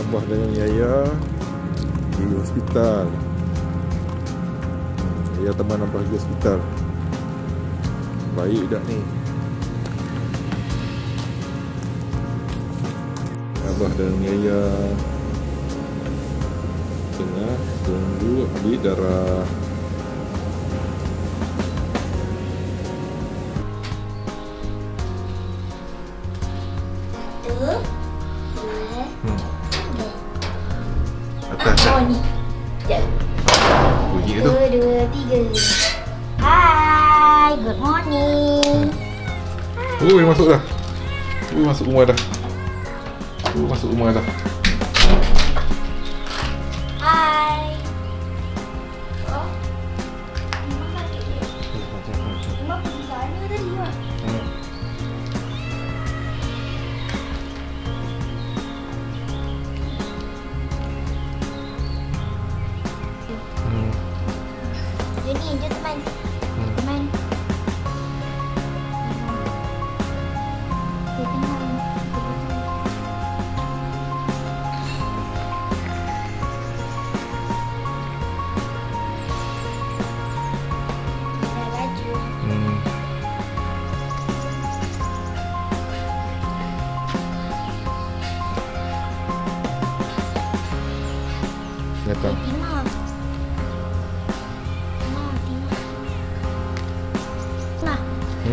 Abah dengan Yaya di hospital. Yaya teman Abah di hospital. Baik tak ni? Abah dan Yaya tengah tunggu ambil darah. Atas oh ni. Sekejap. Bunyi tu. 1, 2, 3. Hai, good morning. Ui, masuk dah. Masuk rumah dah. Masuk rumah dah. Hai. Oh. Mama pergi sana tadi lah. Jom teman. Teman. Datang. Tina. Nah.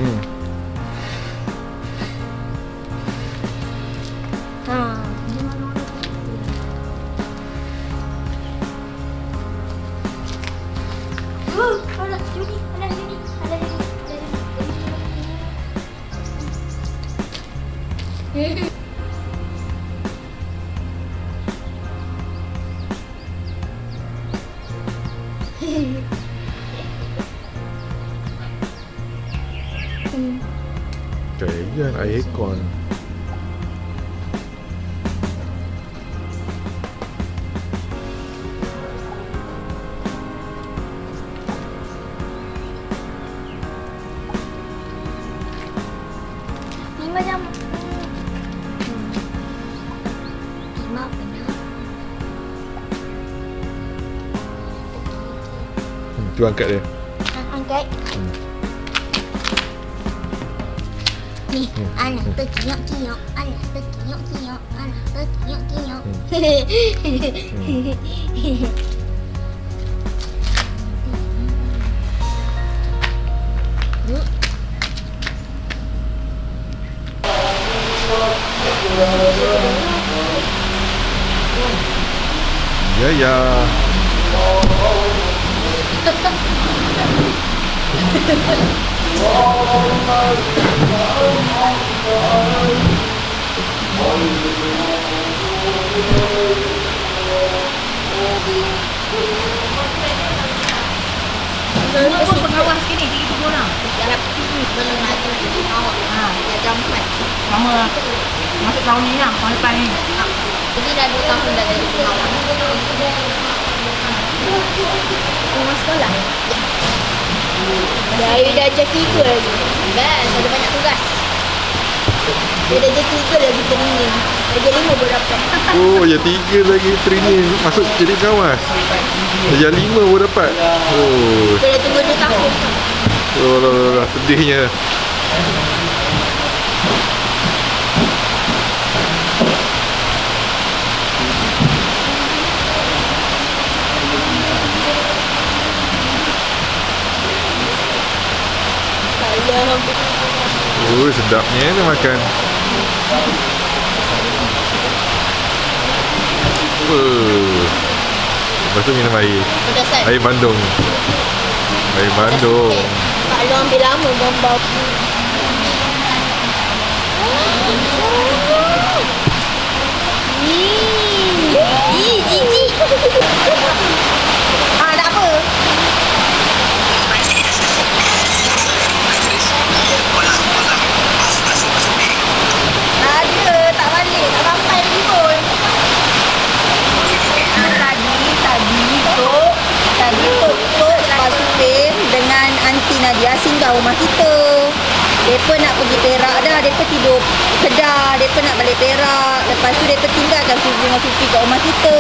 Alah, Juni. Kayaknya air aircon. Ni macam Lima benar. Tu angkat dia. Angkat. Ni, anak terkiok-kiok, anak terkiok-kiok, anak terkiok-kiok. Ya. Semua pun pengawas ke ni, 30 orang. Dalam belum lagi awak. Jam 4. Lama lah. Masuk tahun ni lah, tahun depan ni. Jadi dah 2 tahun dah dari pengawas. Rumah sekolah. Dari darjah 3 lagi. Best, ada banyak tugas. Dia darjah 3 lagi training. Darjah 5 baru dapat. Oh, ya 3 lagi training masuk jadi pengawas. Darjah 5 baru dapat. Oh. Kita dah tunggu 2 tahun. Oh, sedihnya. Oh, sedapnya dia makan. Lepas tu minum air. Pedasan. Air Bandung. Air Bandung. Kalau ambil lama bau. Jijik. Tak apa. Ada, tak balik, tak sampai lagi pun. Tadi Tok Pak Supin dengan Aunty Nadia singgah rumah kita. Mereka nak pergi Perak dah. Mereka tidur Kedah. Mereka nak balik Perak. Lepas tu mereka tinggalkan Sufi dengan Sufi kat rumah kita.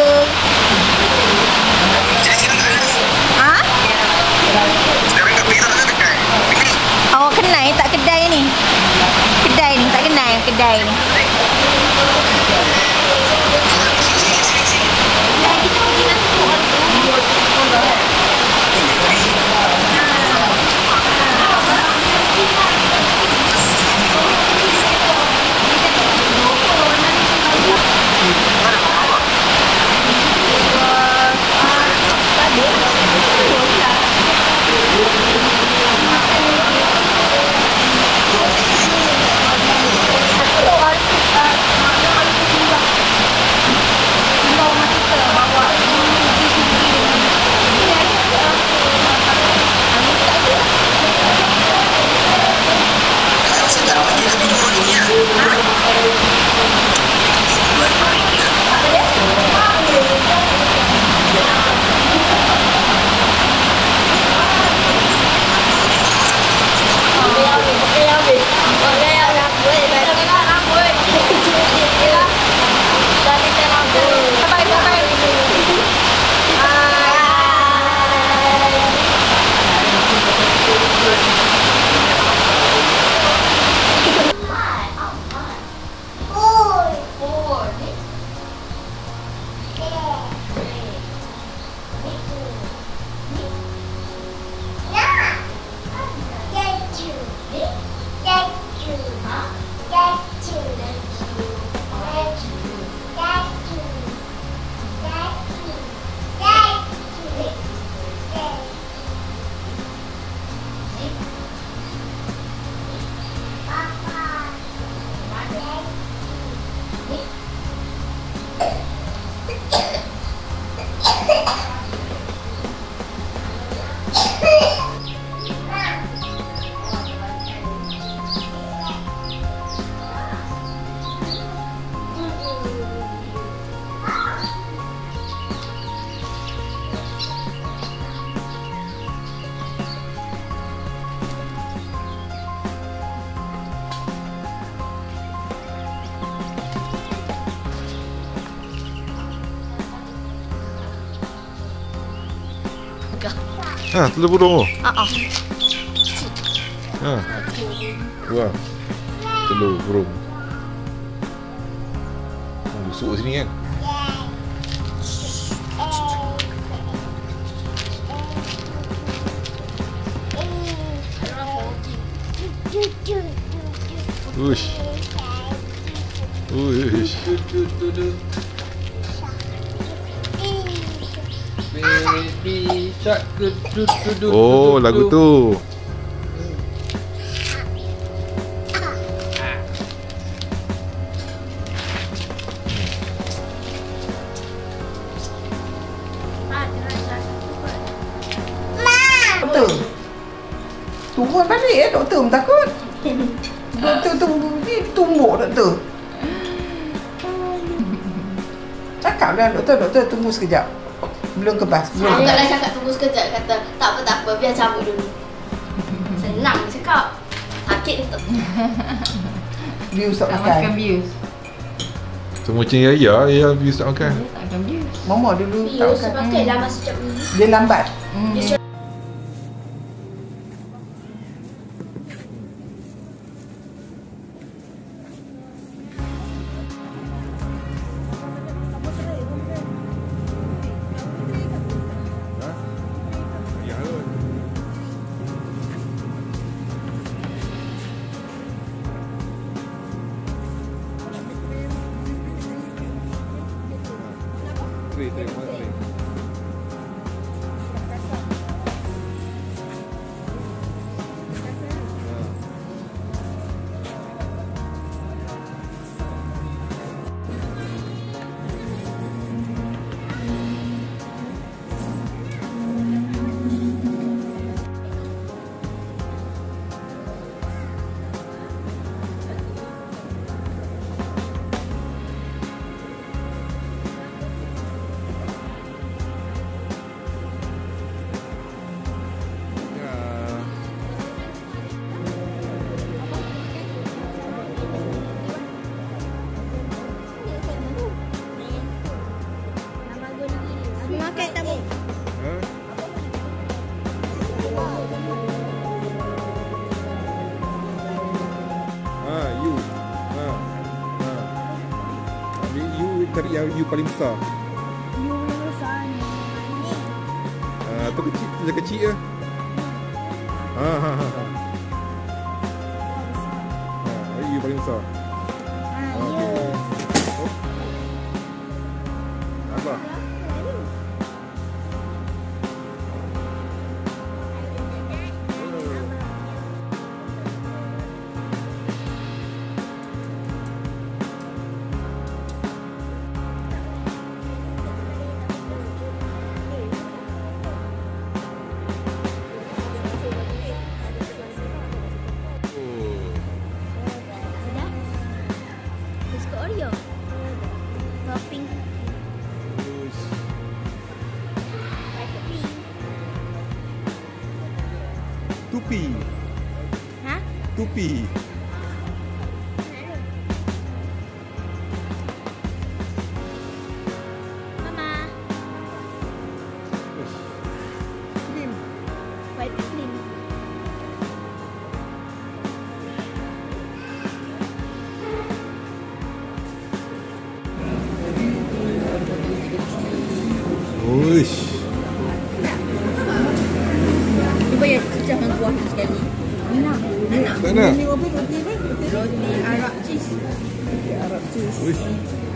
Ha? Awak kenal tak kedai ni? Kedai ni tak kenal kedai ni. Ha, telur burung tu. Ha. Wah. Telur burung. Oh, busuk sini kan. Uish. Uish. Baby shark du du du du. Oh, lagu tu. Doktor. Turun balik doktor pun takut. Doktor tunggu ni tumbuk doktor. Cakaplah doktor tunggu sekejap. Belum kebas, belum. Saya taklah cakap tunggu sekejap, kata tak apa, biar cabut dulu. Senang cakap. Sakit tu. Views tak Tak makan. makan views. Semua macam ya views tak makan. Tak makan views. Mama dulu tak Bius makan. pakailah masa jap ni. Dia lambat. cari yang you paling besar. You yang besar ni. Tu kecil, tu kecil je. You paling besar. Ya. Apa? Sedap. Biskut Oreo. Topping pakai pink. Tupi. Ha? Tupi. Mama. Cream. White cream. Uish. Cuba ya cecah dengan kuah sekali. Nak. Tak nak. Ini apa roti apa? Roti Arab cheese. Arab cheese. Uish.